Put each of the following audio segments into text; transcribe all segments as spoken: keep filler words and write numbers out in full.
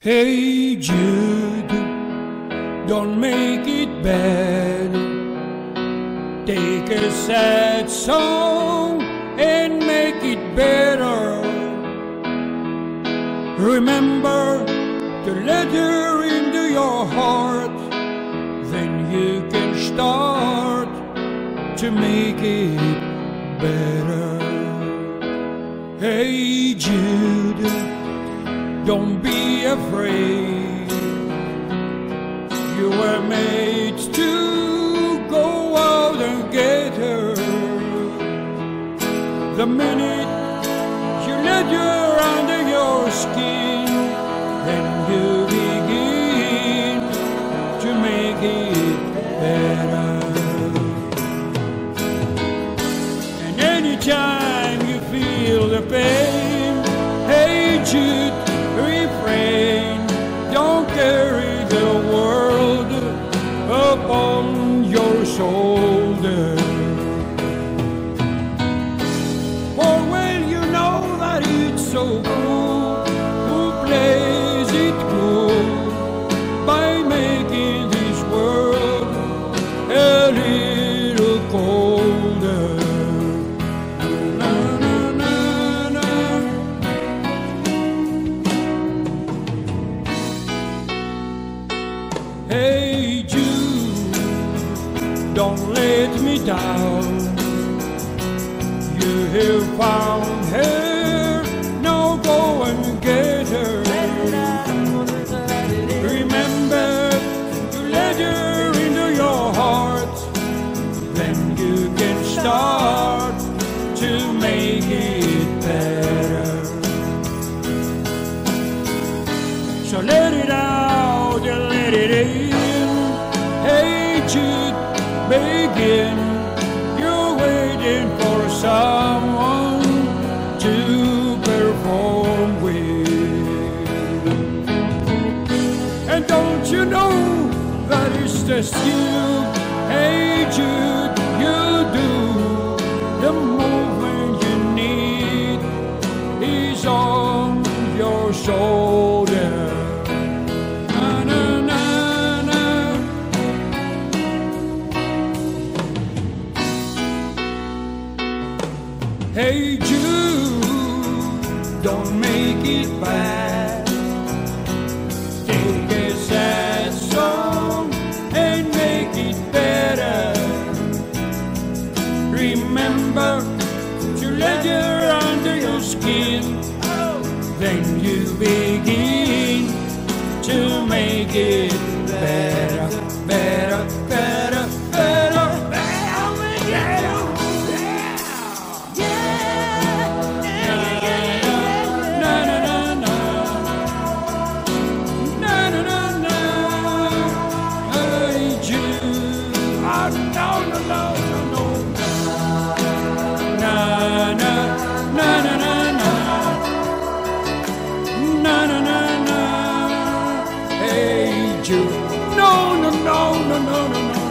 Hey Jude, don't make it bad. Take a sad song and make it better. Remember the letter into your heart, then you can start to make it better. Hey Jude, don't be afraid. You were made to go out and get her. The minute you let her under your skin, then you begin to make it better. And anytime you feel the pain, hey Jude, refrain. Don't carry the world upon your shoulder. For well you know that it's so cruel who plays it cool by making this world a little colder. Hey Jude, don't let me down. You have found her, now go and get her. Remember to let her into your heart, then you can start to make it better. So let it out and let it in. Hey Jude, begin. You're waiting for someone to perform with. And don't you know that it's just you? Hey Jude, you do. The movement you need is on your shoulder. Hey Jude, don't make it bad. Take a sad song and make it better. Remember to let her under your skin, then you begin to make it better, better, better, better. No, no, no, no, no, no, no, no,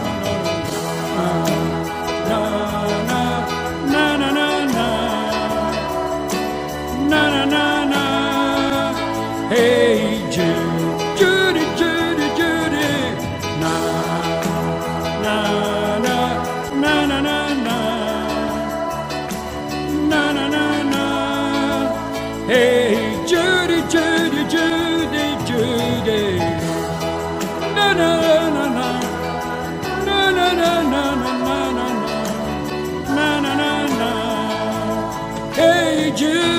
no, no, no, no, no, no, no. Hey Jude, Judy, Judy, Judy, na, na, na, na, na, na, na, na, na, na. Hey Judy, Judy, Judy, Judy. Na na na na na na na na na na na na na. Hey Jude.